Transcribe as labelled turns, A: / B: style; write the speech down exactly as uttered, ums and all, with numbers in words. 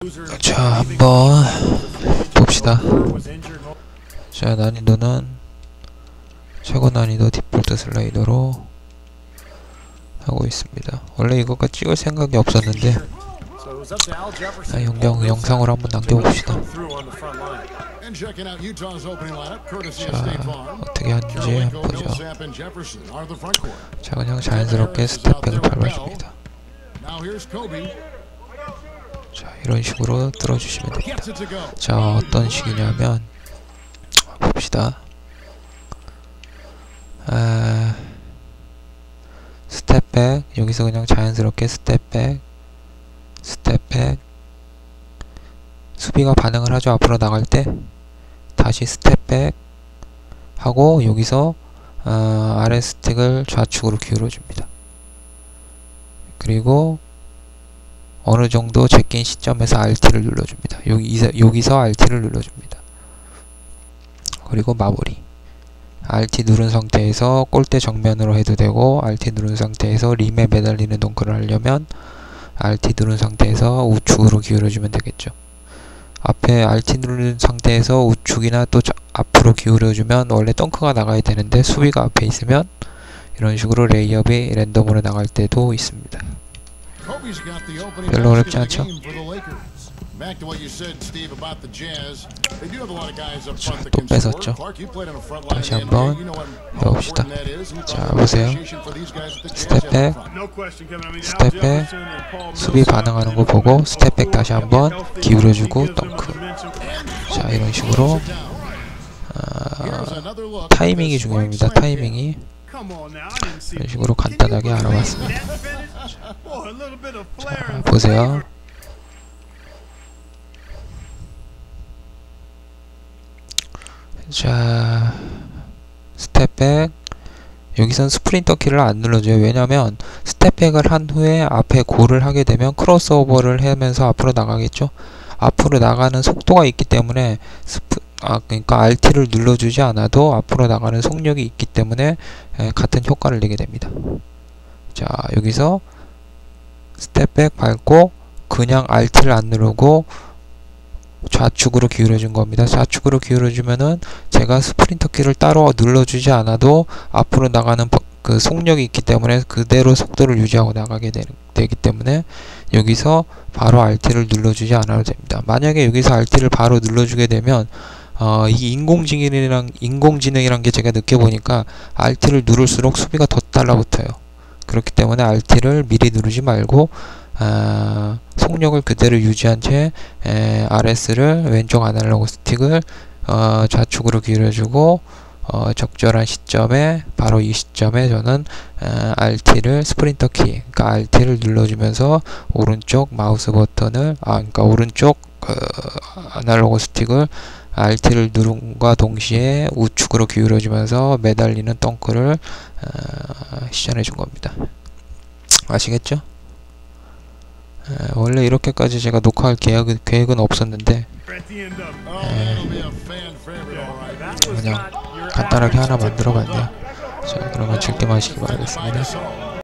A: 자, 한번 봅시다. 자, 난이도는 최고 난이도 디폴트 슬라이더로 하고 있습니다. 원래 이거가 찍을 생각이 없었는데 아, 영경 영상으로 한번 남겨봅시다. 자, 어떻게 하는지 한번 보죠. 자, 그냥 자연스럽게 스텝백을 밟아줍니다. 자, 이런 식으로 들어주시면 됩니다. 자, 어떤 식이냐면 봅시다. 아, 스텝백, 여기서 그냥 자연스럽게 스텝백, 스텝백, 수비가 반응을 하죠. 앞으로 나갈 때 다시 스텝백 하고 여기서 어, 아래 스틱을 좌측으로 기울여 줍니다. 그리고 어느 정도 제낀 시점에서 알티를 눌러줍니다. 여기, 여기서 알티를 눌러줍니다. 그리고 마무리. 알티 누른 상태에서 골대 정면으로 해도 되고, 알티 누른 상태에서 림에 매달리는 덩크를 하려면 알티 누른 상태에서 우측으로 기울여주면 되겠죠. 앞에 알티 누른 상태에서 우측이나 또 앞으로 기울여주면 원래 덩크가 나가야 되는데 수비가 앞에 있으면 이런 식으로 레이업이 랜덤으로 나갈 때도 있습니다. 별로 어렵지 않죠? 자, 또 뺏었죠? 다시 한번 해봅시다. 자, 보세요. 스텝백, 스텝백, 수비 반응하는 거 보고 스텝백 다시 한번 기울여주고 덩크. 자, 이런 식으로 아, 타이밍이 중요합니다. 타이밍이. 이런 식으로 간단하게 알아봤습니다. 자, 보세요. 자, 스텝백. 여기선 스프린터 키를 안 눌러줘요. 왜냐면 스텝백을 한 후에 앞에 골을 하게 되면 크로스오버를 하면서 앞으로 나가겠죠. 앞으로 나가는 속도가 있기 때문에 스프, 아, 그러니까 알티를 눌러주지 않아도 앞으로 나가는 속력이 있기 때문에 에, 같은 효과를 내게 됩니다. 자, 여기서 스텝백 밟고 그냥 알티를 안 누르고 좌측으로 기울여준 겁니다. 좌측으로 기울여주면은 제가 스프린터 키를 따로 눌러주지 않아도 앞으로 나가는 그 속력이 있기 때문에 그대로 속도를 유지하고 나가게 되, 되기 때문에 여기서 바로 알티를 눌러주지 않아도 됩니다. 만약에 여기서 알티를 바로 눌러주게 되면 어, 이 인공지능이랑 인공지능이란 게 제가 느껴보니까 알티를 누를수록 수비가 더 달라붙어요. 그렇기 때문에 알티를 미리 누르지 말고 아, 속력을 그대로 유지한 채 에, 알에스를 왼쪽 아날로그 스틱을 어, 좌측으로 기울여주고 어, 적절한 시점에 바로 이 시점에 저는 에, 알티를 스프린터 키, 그러니까 알티를 눌러주면서 오른쪽 마우스 버튼을 아, 그러니까 오른쪽 그, 아날로그 스틱을 알티를 누른과 동시에 우측으로 기울여주면서 매달리는 덩크를 어, 시전해 준 겁니다. 아시겠죠? 에, 원래 이렇게까지 제가 녹화할 계획은, 계획은 없었는데 에, 그냥 간단하게 하나 만들어 봤네요. 자, 그러면 즐겨 마시기 바라겠습니다.